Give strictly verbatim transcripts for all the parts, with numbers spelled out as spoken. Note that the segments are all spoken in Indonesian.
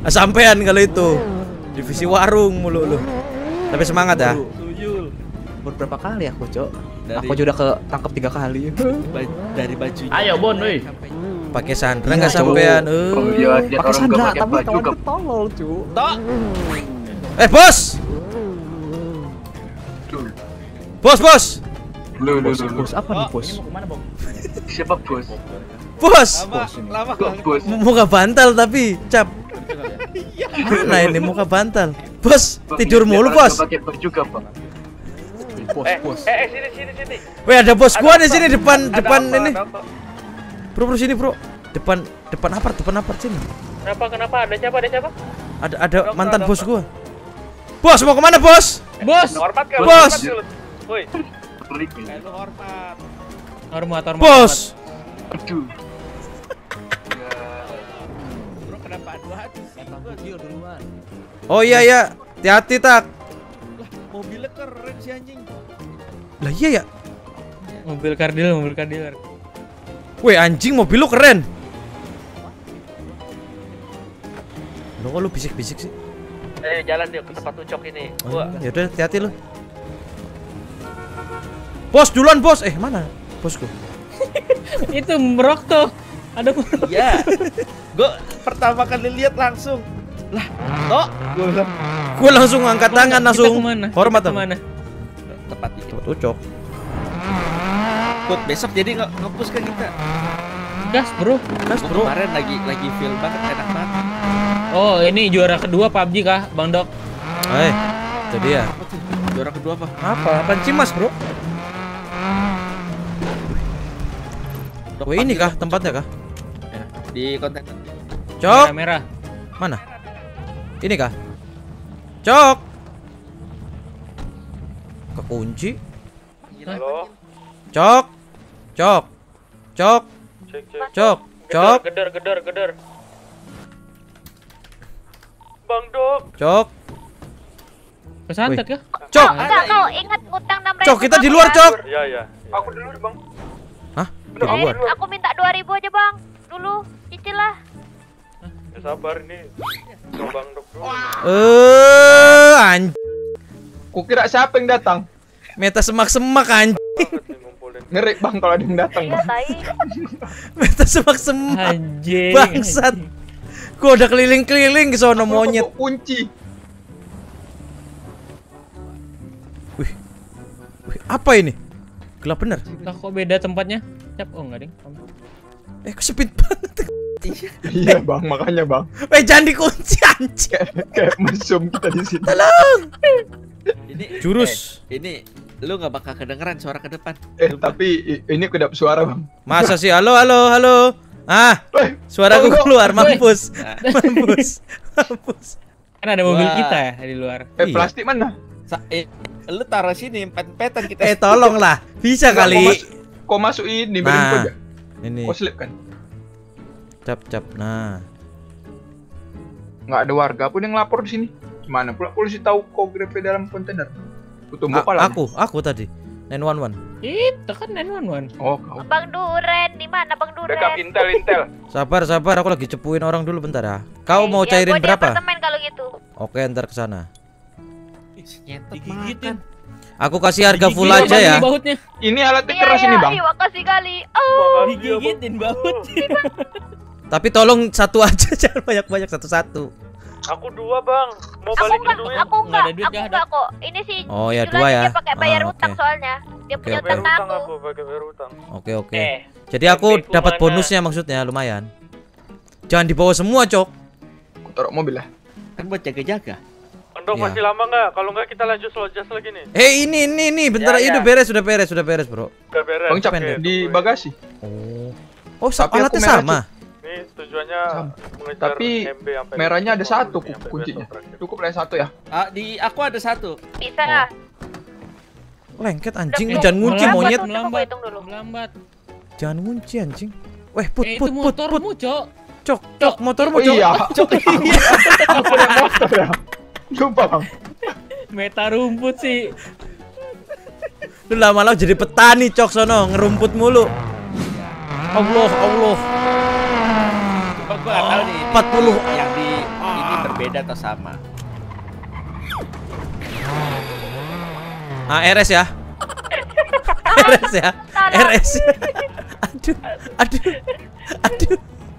Sampean kalau itu divisi warung mulu lu. Tapi semangat ya. Tuyul. Berapa kali aku, Cok? Dari- Aku juga ke tangkap tiga kali. Ba- dari bajunya. Ayo Bon, woi. Pakai sandra Iya, nggak Cok. sampean? Oh Eh. iya, dia Pakai orang sandra, gak pakai tapi baju kawan gak. tolol, Cuk. Tok. Eh bos, bos, bos, Lu lu Bos, lu. bos apa nih, bos? Ini mau kemana, Bang? Siapa bos? bos. Lama, lama Kok banget. bos? Muka bantal tapi cap. Mana ini muka bantal? Bos, tidur mulu bos. Pakai baju gak bang? Bos, Eh, bos. eh, eh, sini, sini, sini. Weh ada bos gua di sini depan Ada depan apa, ini. ada apa? Bro bro sini bro. Depan depan apart depan apart sini. Kenapa, kenapa? Ada siapa, ada siapa? Ada ada Dokter, mantan dokter. bos gua. Bos mau kemana bos? Bos! Hormat kan? Bos! Hormat dulu. Woi, Pelik Eh, nih. lu hormat. hormat, hormat. Bos. Aduh. Bro, kenapa aduan? Dia duluan. Oh iya ya. Hati-hati tak. Lah, mobilnya keren si anjing. Lah iya ya. Mobil kardil, mobil kardil. Weh anjing mobil lu keren. Lo kok lu bisik-bisik sih? Eh, jalan yuk ke tempat ucok ini. Oh, Gua. ya udah hati-hati lu. Bos duluan bos. Eh mana bosku? Itu merok tuh. Ada merok. Iya. Gua pertama kali lihat langsung. Lah, Tok. Gua bilang Gua langsung angkat tangan langsung. Hormat Kita dong. kemana? tepat ini. Tempat ucok. Put, besok jadi nge- nge-push ke kita. Gas, bro. Gas Gua bro. kemarin lagi lagi feel banget, enak banget. Oh, ini juara kedua P U B G kah, Bang Dok? Eh, itu dia. Apa tuh? Juara kedua apa? Apa? Apaan Cimas bro? Dok, Weh ini panggil kah aku, tempatnya kah? Ya, di konten. Cok. Merah. Mana? Ini kah? Cok. Kekunci. Halo. Cok. Cok. Cok. Cek, cek. Cok. Cok. Geder, geder, geder. Bang Dok. Cok. Kesantet ya? Cok. Enggak, kau ingat ngutang enam ribu. Cok, kita di luar, Cok. Iya, iya. Aku dulu bang. Hah? Di Eh, luar. aku minta dua ribu aja, Bang. Dulu, cicil lah. Ya sabar ini. Ke Bang Dok dulu. Eh, anj. Kukira siapa yang datang? Meta semak-semak anj. Banget nih ngumpulin. Ngeri bang kalau ada yang datang Iya, bang. tai. Meta semak-semak. Anjing. Bangsat. Gua udah keliling-keliling ke sono monyet. Aku kunci. Wih. Wih, apa ini? Gelap bener. Lah kok beda tempatnya? Cap, oh enggak, Ding. Eh, kok sempit banget. Iya bang, makanya bang. Eh, jangan dikunci anjing. Kayak kayak mesum kita di sini. Tolong. Ini Jurus. eh, ini lu nggak bakal kedengeran suara ke depan. Eh Sumpah. tapi i- ini kedap suara bang. Masa sih? Halo, halo, halo. Ah, Weh, suaraku tolong. keluar, mampus. Mampus. Mampus. Kan ada mobil Wah. kita ya di luar. eh Iya. plastik mana? Sa- eh, lu taruh sini empat-empatan kita. Eh, tolonglah. Bisa Nggak, kali. Kau masuk, kau masuk ini, beri Nah. aja. Ini. Kau slip kan? Cap, cap. Nah. Nggak ada warga pun yang lapor di sini. Gimana pula polisi tahu kau grepe dalam kontainer? Tutup A- kepala. aku, aku tadi. sembilan satu satu. Itu kan sembilan satu satu. Oh, kau. Bang Duren, di mana Bang Duren? intel intel. Sabar, sabar. Aku lagi cepuin orang dulu bentar ya. Kau Eh, mau ya, cairin gua di berapa? apartemen kalau gitu. Oke, ntar ke sana. Nyetok Digigitin. Aku kasih harga full Digigit aja apa ya. ini bautnya? Ini alatnya Iya, keras iya, ini bang. iya, makasih kali. Oh, Digigitin baut. Tapi tolong satu aja, jangan banyak-banyak satu-satu. Aku dua, Bang. Mau aku balikin enggak, duit. aku Nggak enggak, ada duit, aku nggak enggak kok. Ini sih Oh ya, Julan dua ya. dia pakai bayar Ah, utang oke. soalnya. Dia Oke, punya oke. utang Bayar ke utang aku. aku, pakai bayar utang. Oke, oke. Eh, Jadi aku F B ku dapat mana? bonusnya maksudnya lumayan. Jangan dibawa semua, Cok. Aku taruh mobil lah. kan buat jaga-jaga. Dok, Iya. masih lama nggak? Kalau nggak kita lanjut slow jazz lagi nih. Eh, ini ini ini bentar, Ya, itu ya. beres, sudah beres, sudah beres, Bro. Udah beres. Bang Cap pendek. di tungguin. bagasi. Oh. Oh, sa- Tapi aku alatnya merah, sama. Nih tujuannya Sama. mengejar Tapi M B sampai merahnya ada lima satu puluh nih, sampai kuncinya. besok terakhir. Cukup lah yang satu ya. Ah, di aku ada satu. Bisa nggak? Lengket anjing, Udah, jangan ngunci melambat, monyet. Coba gua Melambat, hitung dulu. melambat. Jangan ngunci anjing. Weh, put Eh, put itu put put. motormu, Cok. Cok, cok, motormu, Oh Cok. iya. Aku naik motor ya. Lupa bang. Meta rumput sih. Lu lama-lama jadi petani, Cok, sono, ngerumput mulu. Allah, Allah. Coba gua nggak tahu nih. ini empat puluh. Yang di ini beda atau sama? Ah, R S ya. R S ya. R S. Aduh. Aduh. Aduh.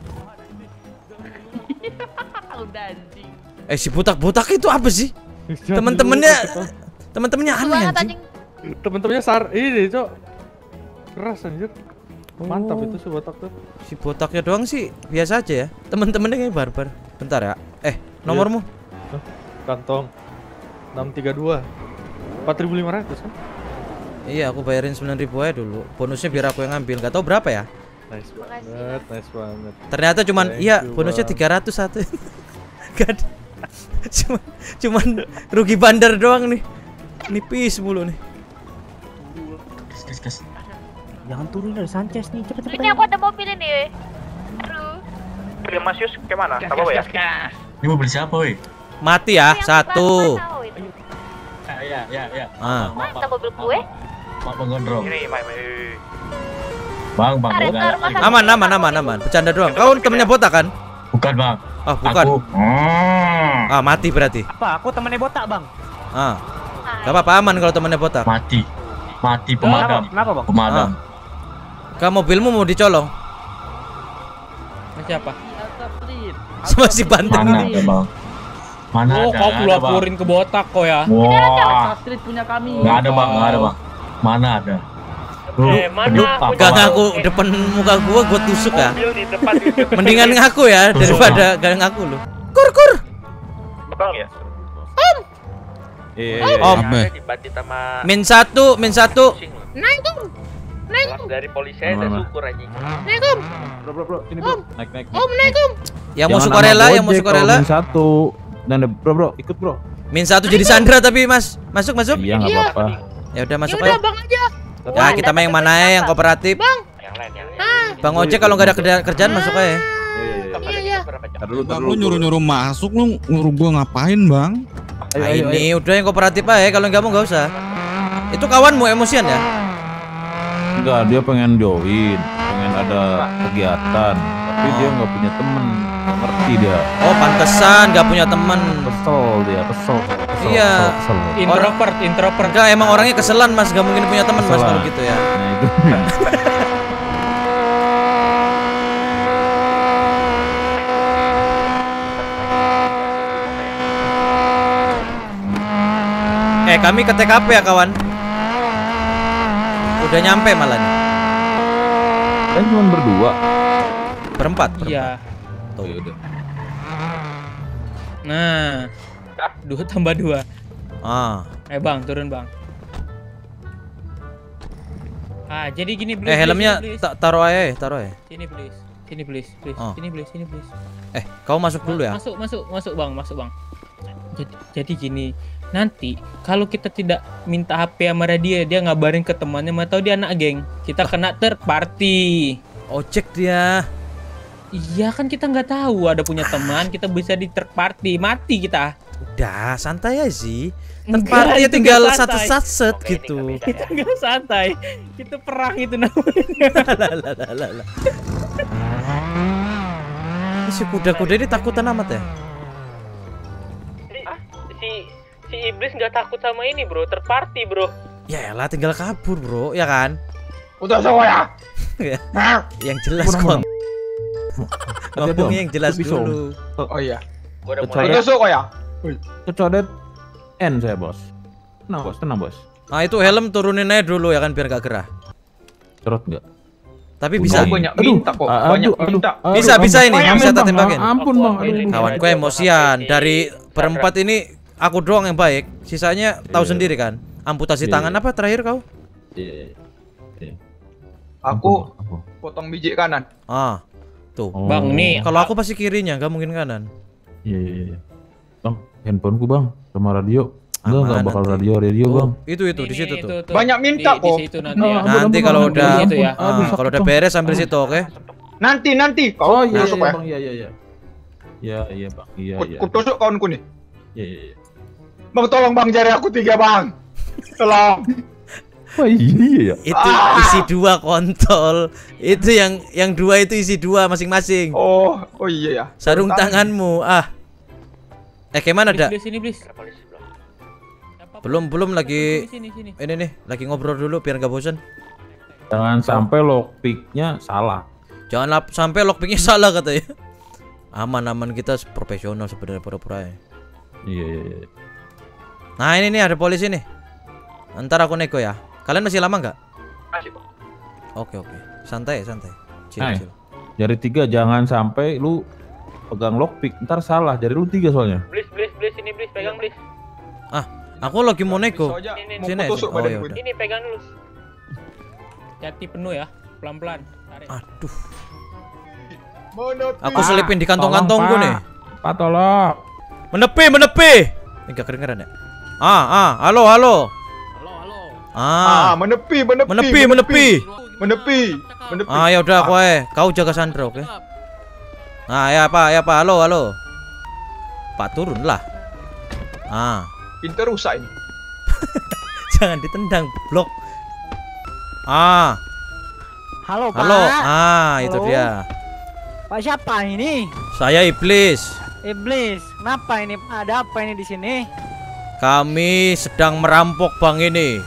Eh si botak-botak itu apa sih? Temen-temennya temen-temennya aneh anjing. Temen-temennya sar ini, Cok. Keras anjir. Mantap itu si botak tuh. Si botaknya doang sih biasa aja ya. Temen-temennya kayak barbar. Bentar ya. Eh, nomormu? Kantong enam tiga dua. empat ribu lima ratus kan? Iya, aku bayarin sembilan ribu aja dulu. Bonusnya biar aku yang ngambil. Gak tahu berapa ya? Nice banget, nice banget. Ternyata cuman Thank iya, you, bonusnya Bang. tiga ratus satu. Gak ada. Cuman, cuman rugi bandar doang nih. Nipis mulu nih. Gas, gas. Jangan turun dari Sanchez nih, cepet-cepet. Ini aku ada mobil ini. Aduh. Oke, Mas Yus kemana? Apa ya? Ini mau beli siapa, woi? Mati ya, Yang satu. tahu itu. Ya, ya, ya. Ah. Mana mobil gue? Mak penggondrong. Ini, Mai, Mai. Bang, bang, Tarik ke enggak. rumah sakit. Aman, aman, aman, aman. Bercanda doang. Kau temennya botak kan? Bukan, Bang. Ah, bukan. Aku. Hmm. Ah, mati berarti. Apa? Aku temannya botak, Bang. Ah. Gak apa-apa, aman kalau temennya botak. Mati. Mati pemadam. Kenapa, Bang? Pemadam. Kamu mobilmu mau dicolong? Siapa? Sama si banteng Mana ini. ada, Bang? Mana Oh, ada? kau Ada, Bang. laporin ke botak kok ya? Wah. Street punya kami. Enggak ada, Bang. Enggak ada, Bang. Mana ada? Lu, Eh, mana? lu apa, Gak Bang? ngaku depan muka gua, gua tusuk ya. Mobil di depan itu. Mendingan ngaku ya daripada gak ngaku lu. Kur kur. Bang ya? Om. Dibantu sama Min satu, min satu. Assalamualaikum. Dari polisi ada syukur anjing. Bro, bro, bro, ini bro, naik, naik. Yang mau sukarela, yang mau sukarela. Satu. Dan bro, bro, ikut bro. Min satu jadi Sandra tapi mas, masuk masuk. Iya, nggak apa-apa. Ya udah masuk aja. Ya kita main yang mana ya, yang kooperatif. Yang lain yang lain. Bang Ojek kalau nggak ada kerja- kerjaan masuk aja. Iya, iya, iya. Tar dulu, tar Bang, lu dulu. nyuruh-nyuruh masuk, lu nyuruh gua ngapain, Bang? Ayo, Nah, ayo, ayo. ini udah yang kooperatif aja, kalau nggak mau nggak usah. Itu kawanmu emosian ya? Enggak, dia pengen join, pengen ada kegiatan, tapi dia nggak punya temen, nggak ngerti dia. Oh pantesan nggak punya teman. Kesel dia, kesel. kesel Iya. Kesel, kesel. Introvert, introvert. Enggak, emang orangnya keselan mas, gak mungkin punya teman mas Keselan. kalau gitu ya. Nah itu. Eh kami ke T K P ya kawan. Udah nyampe malah nih. Kan cuma berdua. Berempat. Iya. Oh yaudah. Nah. Dua tambah dua. Ah. Eh bang, turun bang. Ah, jadi gini please. Eh helmnya please, please. ta- taruh aja, taruh aja. Sini please. Sini please, please. Oh. Sini please, sini please. Eh kau masuk dulu ya. Masuk, masuk, masuk bang, masuk bang. Jadi, jadi gini, nanti kalau kita tidak minta H P sama dia, dia ngabarin ke temannya, atau dia anak geng, kita kena third party. Ojek dia. Iya kan kita nggak tahu ada punya teman, kita bisa di third party, mati kita. Udah santai aja sih. Enggak, Tempatnya itu tinggal nggak santai. satu-satu Oke, ini gitu. nggak beda. Kita nggak santai, kita perang itu namanya. Lah, lah, lah, lah, lah. Ini si kuda-kuda ini takutan amat ya. Si si iblis nggak takut sama ini bro, third party bro. Ya elah tinggal kabur bro, ya kan? Udah saya. Ya, yang jelas kon. Ngomongnya yang jelas Bisa. dulu. Oh iya. Gua udah Kecuali- mulai. Udah sok ya. Kecodet N saya bos. Tenang bos, tenang bos. Nah itu helm turunin aja dulu ya kan biar gak gerah. Cerot nggak? Tapi Udah. bisa. Kau banyak minta kok. Aduh, Banyak aduh, minta. aduh, Bisa, ampun, bisa ini, ampun, bisa tak Bang, tembakin. Ampun bang, aduh. Kawanku emosian. Dari berempat ini aku doang yang baik. Sisanya tahu Iya. sendiri kan. Amputasi Iya, tangan iya. apa terakhir kau? Iya, iya, iya. Aku Ampun, ampun. potong biji kanan. Ah, tuh. Oh. Bang nih, Kalau aku pasti kirinya, nggak mungkin kanan. Iya, iya, iya. Bang, handphoneku bang, sama radio. Enggak, enggak Aman bakal nanti. radio, radio bang. Itu itu di Ini, situ itu, tuh. tuh. Banyak minta Di- di kok. situ nanti ya. Ampun, Nanti ampun, kalau ampun, udah ampun. Gitu ya. ah, Aduh, kalau udah sakit, beres Bang. ambil situ, oke? Nanti nanti kau Oh iya, masuk iya ya. bang, iya, iya, iya. Iya, iya bang, iya, Ku- iya. Ku tusuk kawanku nih. Iya, iya, iya. Bang tolong bang jari aku tiga bang. Tolong. Wah iya ya. Itu isi dua kontol. Itu yang yang dua itu isi dua masing-masing. Oh, oh iya ya. Sarung Tangan. tanganmu. Ah, Eh, kayak mana dak? Blis, sini, Blis. Belum belum lagi Sini, sini, sini. ini nih, lagi ngobrol dulu biar nggak bosan. Jangan sampai lockpicknya salah. Jangan lap, sampai lockpicknya salah katanya. Aman-aman, kita profesional sebenarnya pura-pura ya. Iya, iya, iya. Nah ini nih ada polisi nih. Ntar aku nego ya. Kalian masih lama nggak? Masih, Bang. Oke oke, santai santai. Chill, Hai. chill. Jari tiga jangan sampai lu pegang lockpick, ntar salah. Jari lu tiga soalnya. Blis, Blis, Blis, sini, Blis, pegang, Blis. Ah, aku lagi mau nego. Pisau aja, Ini, mau sini, kutusuk sini. Oh, badan ya gue. udah. Ini pegang dulu. Hati penuh ya, pelan-pelan. Tarik. Aduh, Menepi. aku selipin di kantong-kantongku Tolong, nih. Pak. Pak tolong. Menepi, menepi. Ini gak kedengeran ya? Ah, ah, halo, halo. Halo, halo. Ah, Ah, menepi, menepi, menepi, menepi. menepi, menepi. Ah, ya udah, kowe, kau jaga Sandra, oke? Nah, ya Pak, ya Pak, halo, halo. Pak turun lah. Ah, Pintu rusak ini. jangan ditendang, blok. Ah, Halo Pak. halo. Ah, itu Halo. dia. Pak siapa ini? Saya Iblis. Iblis. Kenapa ini? Ada apa ini di sini? Kami sedang merampok bang ini.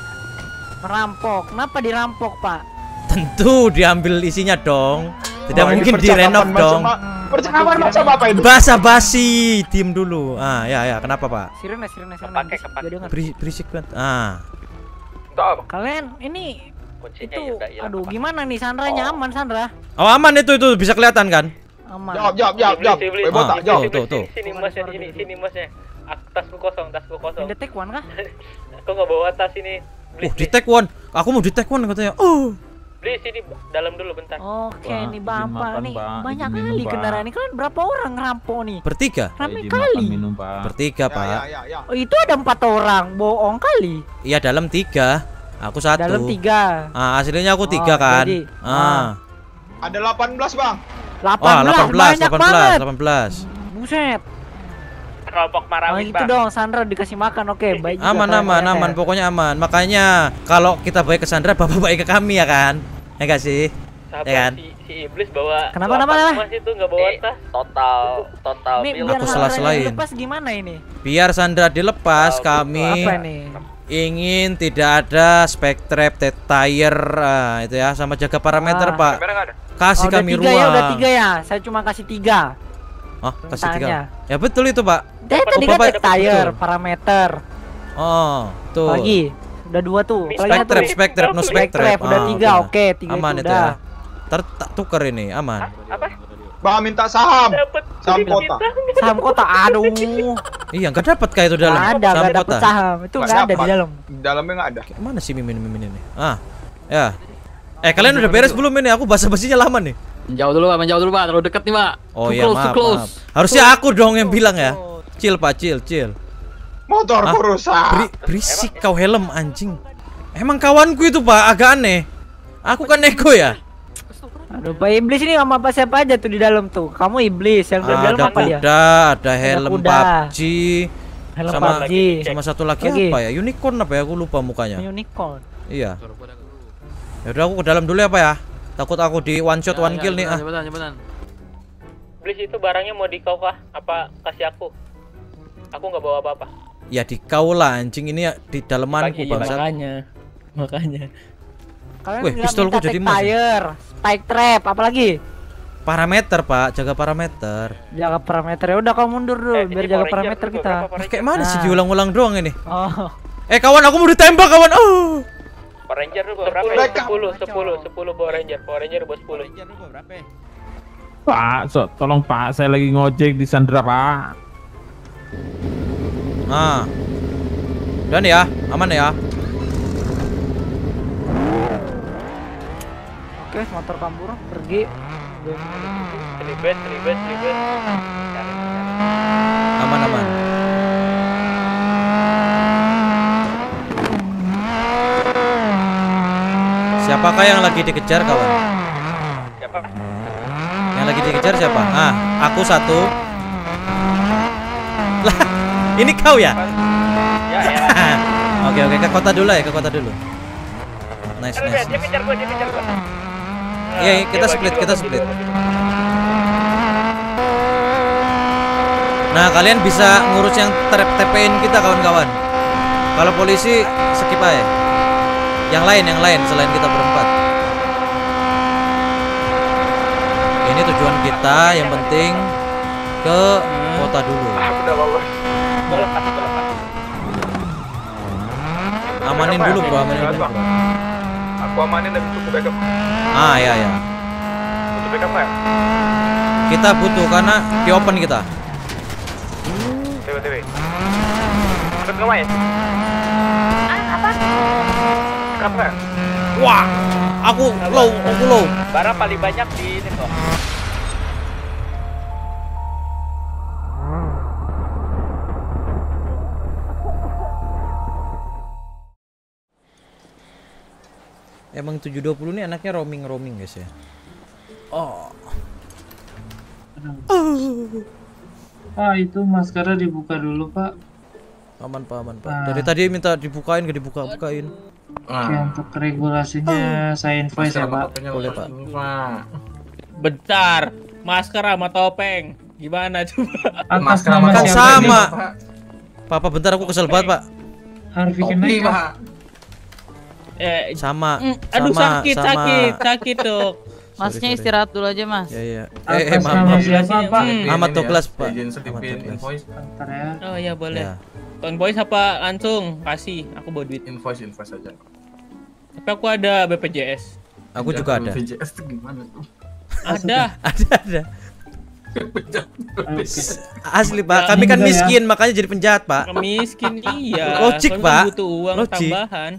Merampok. Kenapa dirampok Pak? Tentu diambil isinya dong. Tidak Wah, ini mungkin percakapan direnov macam dong. a- Percakapan macam apa ini? Basa basi, diem dulu. Ah, ya ya, kenapa Pak? Sirene, sirene, sirene. Kepake, Bisa kepake. dengar. Beri- berisik banget. Ah, Entah apa. Kalian ini Kuncinya itu, ya udah hilang, aduh Pak. gimana nih Sandranya aman Sandra? oh aman itu itu bisa kelihatan kan? Aman. Jawab, jawab, jawab, jawab. Iblis, Weh, botak, Ah, jawab. tuh, tuh, tuh. Sini masnya, sini, sini masnya. Ak- Tasku kosong, tasku kosong. Ini take one kah? Aku nggak bawa tas ini. Uh, di take one. Aku mau di take one katanya. Oh, Blis, sini dalam dulu bentar. Oke, Pak, nih izin Bapak makan, nih Pak. banyak Izin minum, kali Pak. kendaraan ini. Kalian berapa orang ngerampok nih? bertiga. Rame Izin kali. makan minum, Pak. Bertiga Ya, Pak. ya, ya, ya. Oh itu ada empat orang, bohong kali. Iya dalam tiga. Aku satu. Dalam tiga. Ah, aslinya aku Oh, tiga kan. jadi, Ah. Ada delapan belas, Bang. delapan Wah, belas, delapan belas, banyak delapan belas, banget. delapan belas. Buset. Kelompok Oh, Marawis, itu Bang. dong, Sandra dikasih makan. Oke, baik juga. Aman kalian aman ternyata aman, ya. pokoknya aman. Makanya kalau kita baik ke Sandra, Bapak baik ke kami ya kan? Ya gak sih? Sabar, Ya kan? si, si Iblis bawa Kenapa, delapan kenapa, emas itu nggak bawa tas. Total total Ini bill biar Aku Sandranya salah-salahin. dilepas gimana ini? Biar Sandra dilepas, kami Apa ini? ingin tidak ada spek trap, tet tire, ah, itu ya, sama jaga parameter Ah. Pak. Kamera nggak ada. Kasih Oh, udah kami tiga ya, ruang. udah tiga ya. Saya cuma kasih tiga. Oh, kasih tiga. Tanya. Ya betul itu Pak. Tadi tadi Oh, kan Bapak- tek tire, betul. parameter. Oh, tuh. Lagi. Udah dua tuh. Apalagi Spek satu. trap, spek trap, no spek Spek trap. trap, udah Ah, tiga. udah. Oke, tiga Aman itu itu udah. ya. Ntar tak tuker ini, aman. Bang minta saham. Dapat Saham kota. Saham kota, aduh. Iya, nggak dapat kayak itu dalam. Nggak ada, Saham nggak dapet kota. saham. Itu Nggak nggak ada di dapat. dalam. Dalamnya nggak ada. Kayak mana sih mimin-mimin ini? Ah, ya. Eh, kalian udah beres belum ini? Aku basa-basinya lama nih. Menjauh dulu Pak, menjauh dulu Pak, terlalu dekat nih Pak. Oh Too iya, close, maaf, too close. maaf. Harusnya aku dong yang bilang ya. Chill Pak, chill, chill. Motorku Ah, rusak. Beri, berisik kau helm anjing. Emang kawanku itu Pak agak aneh. Aku kan nego ya. Aduh, Pak Iblis ini sama Pak siapa aja tuh di dalam tuh? Kamu Iblis, yang di dalam Ada apa dia? kuda, ada helm kuda. P U B G, Helm sama P U B G. sama satu lagi Lagi. apa ya? Unicorn apa ya? Aku lupa mukanya. Unicorn. Iya. Ya udah aku ke dalam dulu ya Pak ya. Takut aku di one shot one kill nih ah. Cepetan, cepetan. Iblis itu barangnya mau di kau kah? Apa kasih aku? Aku nggak bawa apa-apa. Ya di kau lah anjing ini ya, di dalemanku Bagi- bangsat. makanya, makanya. Kalian Wih, nggak pistolku minta jadi tek emas ya. tire, spike trap, apalagi? Parameter Pak, jaga parameter. Jaga parameter. Ya udah kamu mundur dulu Eh, biar ini jaga Power Ranger parameter dulu, kita. berapa Power Kayak Ranger? mana sih Nah. diulang-ulang doang ini? Oh. Eh kawan aku mau ditembak kawan. Oh. Power Ranger dulu berapa? Backup. Sepuluh, sepuluh, sepuluh Power Ranger. Power Ranger buat sepuluh. Pak, so, tolong Pak, saya lagi ngojek di Sandra Pak. Nah. Dan ya, aman ya. Oke, motor kabur, pergi. Terlibat, terlibat, terlibat. Aman aman. Siapakah yang lagi dikejar kawan? Siapa? Yang lagi dikejar siapa? Ah, aku satu. Lah, ini kau ya? Ya, ya. Oke oke ke kota dulu ya, ke kota dulu. Nice Dia nice. dia kejar gua, dia kejar gua. Iya, iya, kita Dia bagi split, dua, kita bagi split. dua, bagi dua. Nah, kalian bisa ngurus yang T P-in kita kawan-kawan. Kalau polisi skip aja. Yang lain, yang lain selain kita berempat. Ini tujuan kita, yang penting ke kota dulu. Amanin dulu bro, amanin dulu. Aku amanin dan butuh backup. Ah ya ya. Butuh backup ya? Kita butuh karena di open kita. T W T W. Ada nggak main? Apa? Kenapa? Wah, aku low, aku low. Barang paling banyak di ini kok. Emang tujuh dua puluh ini anaknya roaming-roaming guys ya. Oh. Pak, itu maskernya dibuka dulu, Pak. Aman Pak, aman Pak. Ah. Dari tadi minta dibukain, gak dibuka-bukain. Oke, untuk regulasinya saya invoice ya, Pak. Boleh Pak. Bentar, masker sama topeng. Gimana coba? Atas nama Kan siapa sama. ini? Papa bentar aku kesel banget Pak. Harvey Kenaik, Pak. Eh, Sama. mm, aduh sama, sakit, sama. sakit, sakit dok. Masnya sorry. istirahat dulu aja, Mas. Ya ya. Atas Eh, eh maaf, nama maaf. siapa, Pak? Hmm. Ahmad Douglas Pak. Izin Ahmad setipin Douglas. invoice. Bentar ya. Oh iya boleh. Ya. Ton Boys apa langsung kasih? Aku bawa duit. Invoice invoice aja. Tapi aku ada B P J S. Aku juga ada. B P J S itu gimana tuh? Ada. Ada ada. Oke. Asli Pak, Ya, kami kan enggak ya. miskin makanya jadi penjahat Pak. Miskin iya. Logik, Soalnya Pak. butuh uang Logik. tambahan.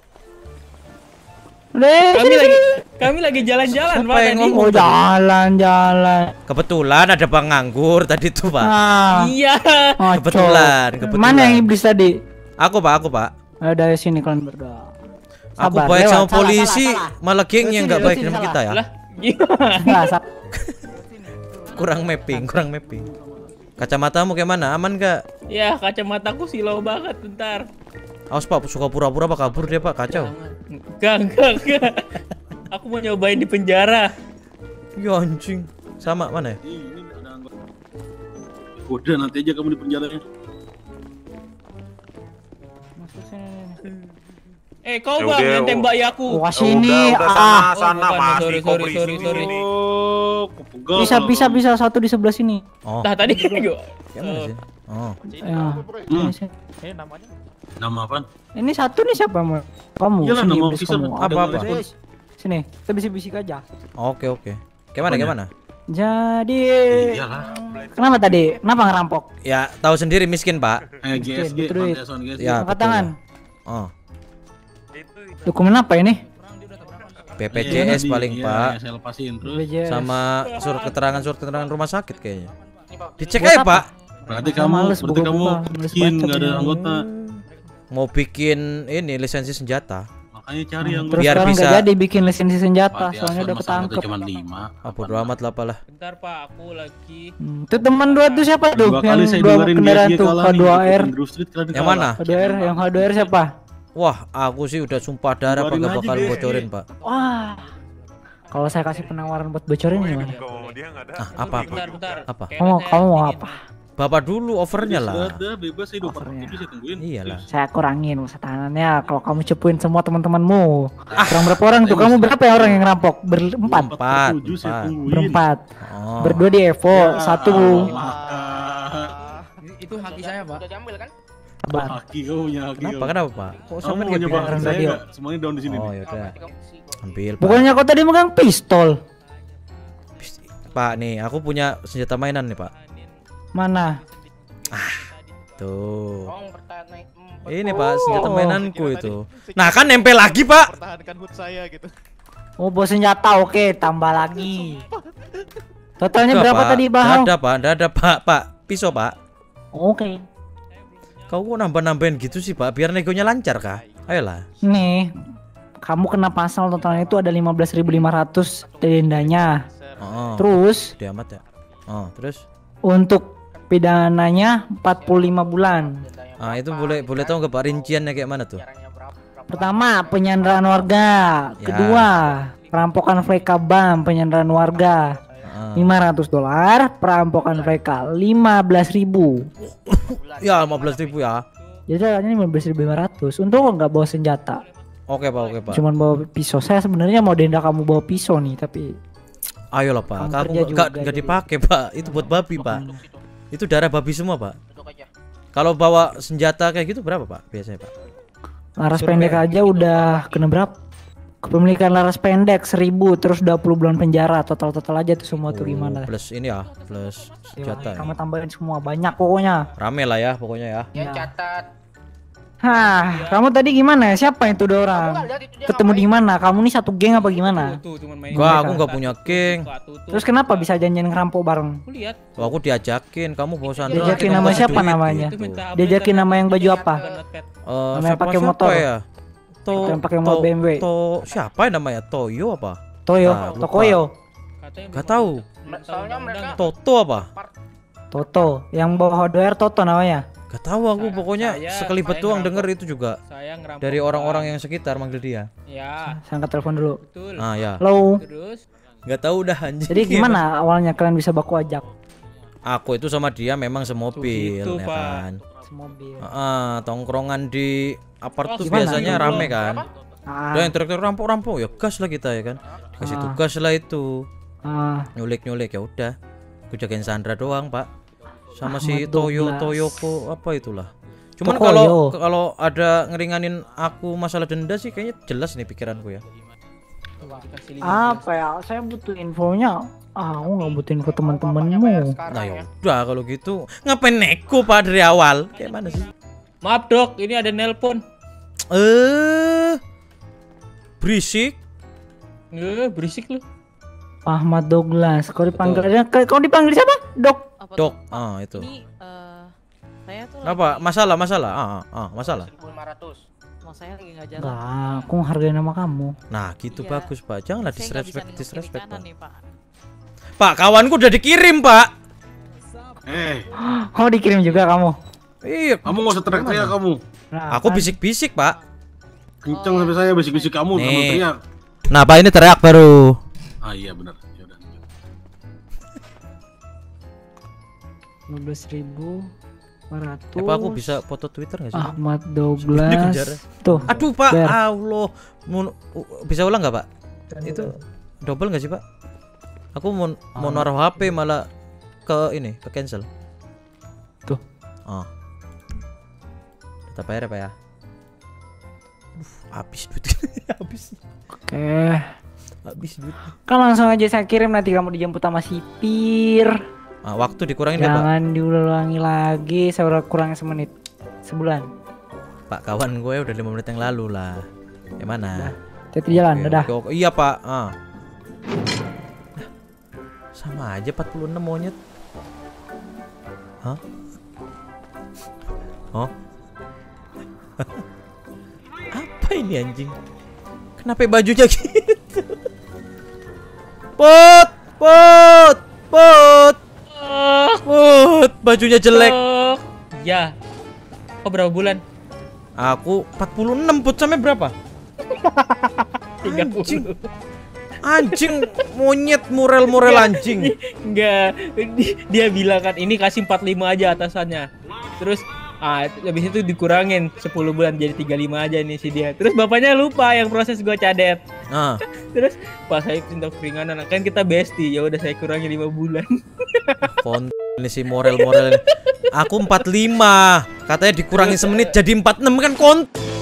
Udah, Kami lagi kami lagi jalan-jalan Siapa Pak yang tadi. ngomong? oh jalan-jalan. Kebetulan ada Bang Nganggur tadi tuh Pak. Ah, Iya. ngaco. Kebetulan, kebetulan. Mana yang iblis tadi? Aku Pak, aku Pak. Ayo dari sini kalian berdua. Aku Sabar, baik lewat. sama Salah, polisi, salah, salah. malah geng yang Lu nggak sini, baik lu sini, sama salah. kita ya. Lah, gimana? Nggak, sa- Kurang mapping, kurang mapping. Kacamatamu kayak mana? Aman gak? Ya, kacamataku silau banget bentar. Awas Pak, suka pura-pura Pak kabur dia Pak, kacau. Enggak, enggak, enggak. Aku mau nyobain di penjara. Ya anjing. Sama mana ya? Udah nanti aja kamu di penjaranya. Eh, kau Bang yang tembak ya aku. Wah sini ah. Sana masih sorry, sorry, sorry, sorry. Bisa bisa bisa satu di sebelah sini. Oh. Nah, tadi gua. Yang mana sih? Oh. Ya. Hmm. Ini, sih. Nama apa? Ini satu nih siapa mau? Kamu. Iyalah, Sini, nama iblis officer. kamu. Ada Apa, apa? respon. Sini, kita bisik-bisik aja. Oke, oke. Gimana, gimana? Jadi Iyalah. kenapa tadi? Kenapa ngerampok? Ya, tahu sendiri miskin, Pak. Eh, G S G, Betul, Pantai Asuhan G S G. Ya, Angkat betul. tangan. Oh. Dokumen apa ini? B P J Iya, S tadi, paling, iya, Pak. iya, saya lepasin terus. B P J S. Sama surat keterangan surat keterangan rumah sakit kayaknya. Dicek Buat aja, apa? Pak. Berarti Ah, kamu, males berarti buka-buka, kamu males miskin, baca nggak ada begini. anggota. Mau bikin ini lisensi senjata. Makanya cari yang Terus Biar sekarang bisa- nggak jadi bikin lisensi senjata, Pantai soalnya Asuhan udah masa anggota ketangkep. cuma lima. Ah, bodo amat lah apalah. Bentar, Pak, aku lagi. Hmm, itu teman dua tuh siapa tuh? Dua Yang kali saya dua dengerin kendaraan G S G tuh kalah H nih, dua R. ikutin Drew Street, kalian Yang kalah. mana? H dua R, yang H dua R siapa? Wah, aku sih udah sumpah darah Bubarin kagak aja bakal G S G. bocorin, Pak. Wah. Kalau saya kasih penawaran buat bocorin gimana? Ah, apa apa? Bentar, bentar. Apa? Kayak Kamu saya kamu mau dingin. apa? Bapak dulu overnya lah. Ada bebas sih dua per Offernya. tujuh saya tungguin. Iyalah. Saya kurangin masa tahanannya kalau kamu cepuin semua teman-temanmu. Kurang berapa orang tuh? Kamu berapa ya orang yang ngerampok? Berempat. Empat, Empat per tujuh saya empat. tungguin. Berempat. Oh. Berdua di Evo, satu. Itu haki saya, Pak. Udah diambil kan? Sabar. Haki kamu punya haki. Kenapa? kamu. Kenapa, Pak? Kok Kamu sampai mau kayak nyoba bilang haki saya radio? nggak? Semuanya down di sini. Oh, nih. yaudah. Ambil, Pak. Pokoknya kau tadi megang pistol. Pak, nih aku punya senjata mainan nih, Pak. Mana? Tuh. Tolong bertahan naik. Hmm, Ini, Pak, senjata Oh. mainanku itu. Nah, kan nempel lagi, Pak. Pertahankan hood saya gitu. Oh, bos senjata, oke, tambah lagi. Totalnya Enggak, berapa Pak. tadi, Nggak Bang? ada, Pak. Nggak ada, Pak. Pak, pisau, Pak. Oke. Kau kok nambah-nambahin gitu sih, Pak? Biar negonya lancar, kah? Ayolah. Nih, kamu kena pasal totalnya itu ada lima belas ribu lima ratus dendanya. Oh. Terus Gede amat ya. Oh, terus? untuk pidananya empat puluh lima bulan. Ah, itu boleh boleh tahu nggak Pak rinciannya kayak mana tuh? Pertama, penyanderaan warga. Ya. Kedua, perampokan V K B A M, penyanderaan warga. Ah. Ah. lima ratus dolar, perampokan mereka lima belas ribu. Ya lima belas ribu ya. Jadi totalnya lima belas ribu lima ratus. Untung nggak bawa senjata. Oke Pak, oke Pak. Cuman bawa pisau. Saya sebenarnya mau denda kamu bawa pisau nih, tapi Ayolah Pak, Kamu aku kerja nggak juga nggak jadi- dipakai Pak. Itu buat babi Pak. Itu darah babi semua Pak. Kalau bawa senjata kayak gitu berapa Pak biasanya Pak? laras Suruh pendek kayak- aja udah kena berapa? Kepemilikan laras pendek seribu, terus dua puluh bulan penjara. Total-total aja tuh semua tuh Oh, gimana? plus ini ya, plus senjata. Ya. Kamu tambahin semua, banyak pokoknya. Rame lah ya pokoknya ya. Ya catat. Hah, kamu tadi gimana? Siapa itu dua orang? Ketemu di mana? Kamu nih satu geng apa gimana? Tuh, cuman main. Gua aku nggak punya geng. Terus kenapa bisa janjian ngerampok bareng? Aku lihat. Oh, aku diajakin, kamu bawa Sandra. Diajakin kita nama kasih siapa duit namanya? gitu. Diajakin nama yang baju apa? Eh, Nama yang siapa- pakai siapa motor. ya? To, Yang pakai to, motor B M W. To, siapa ya namanya? Toyo apa? Toyo, Ah, lupa. Tokoyo, Gak tahu. Soalnya mereka Toto apa? Toto. Yang bawa hardware Toto namanya. Gak tahu aku pokoknya saya- sekelibat saya doang ngerampok. denger itu juga Saya ngerampok dari bank. orang-orang yang sekitar manggil dia. Ya, Saya angkat telepon dulu. betul. Ah ya. Halo. Terus Gak tahu dah anjing. Jadi gimana awalnya kalian bisa baku ajak? Aku itu sama dia memang semobil Tuh gitu, ya Pak. kan. Semobil. Ah, tongkrongan di apart Oh, tuh gimana? biasanya Gimana? rame kan. Ah, Udah yang truk-truk rampok-rampok ya gas lah kita ya kan. Dikasih Ah. tugas lah itu. ah, Nyulik-nyulik ya udah. Aku jagain Sandra doang, Pak. Sama Ahmad si Toyo Douglas. Toyoko apa itulah. Cuman Tokoyo. kalau kalau ada ngeringanin aku masalah denda sih kayaknya jelas nih pikiranku ya. dikasih lima belas. apa ya? Saya butuh infonya. Ah, aku nggak butuh info teman-temanmu. Nah ya udah kalau gitu ngapain neko Pak dari awal? Kayak mana sih? Maaf dok, ini ada nelpon. Eh berisik. Eh, berisik lu. Ahmad Douglas. Kau dipanggilnya? Kau dipanggil siapa? Dok. Dok. Ah itu. Ini eh, saya tuh Apa? lagi- Masalah, masalah. Ah, ah, ah, masalah. seribu lima ratus. Mau saya lagi nggak jalan. Enggak, aku menghargai nama kamu. Nah, gitu Iya. bagus, Pak. Janganlah Saya nggak bisa disrespect, nengok kiri disrespect, kanan Pak. nih, Pak. Pak, kawanku udah dikirim, Pak. Eh, Oh, dikirim juga kamu. Iya, kamu nggak usah teriak-teriak kamu. Nah, aku kan. bisik-bisik, Pak. Kenceng sampai saya bisik-bisik kamu, kamu Nih. teriak. Nah, Pak ini teriak baru. Ah iya benar. Ya udah. lima belas ribu lima ratus. Eh, Pak, aku bisa foto Twitter nggak sih? Ahmad Sebelum Douglas. dipenjara. Tuh. Aduh, Pak. Ber. Allah. Mun- u- bisa ulang nggak, Pak? Itu double nggak sih, Pak? Aku mau mau naruh H P malah ke ini, ke cancel. Tuh. Oh. Tetap bayar ya, Pak ya. Aduh, habis duit. Habis. Oke. Habis duit. Kan langsung aja saya kirim, nanti kamu dijemput sama sipir. Ah, waktu dikurangin nggak, Pak? Jangan diulangi lagi, saya udah kurangin semenit. Sebulan. Pak, kawan gue udah lima menit yang lalu lah. Yang mana? Hati-hati jalan, Oke, dadah. oke, oke. Iya, Pak. Ah. Nah, sama aja empat puluh enam monyet. Hah? Oh. Apa ini anjing? Kenapa bajunya gitu? Pot, pot, pot. Pot, bajunya jelek. Dok. Ya. Kok berapa bulan? Aku empat puluh enam, pot sampai berapa? Anjing. Anjing, monyet murel-murel anjing. Enggak, di- dia bilang kan ini kasih empat puluh lima aja atasannya. Terus ah habis itu dikurangin sepuluh bulan jadi tiga puluh lima aja nih si dia. Terus bapaknya lupa yang proses gua cadet. Ah. Terus pas saya minta keringanan kan kita bestie, ya udah saya kurangi lima bulan. Font ini si morel-morel ini. Aku empat puluh lima. Katanya dikurangin semenit jadi empat puluh enam kan kont.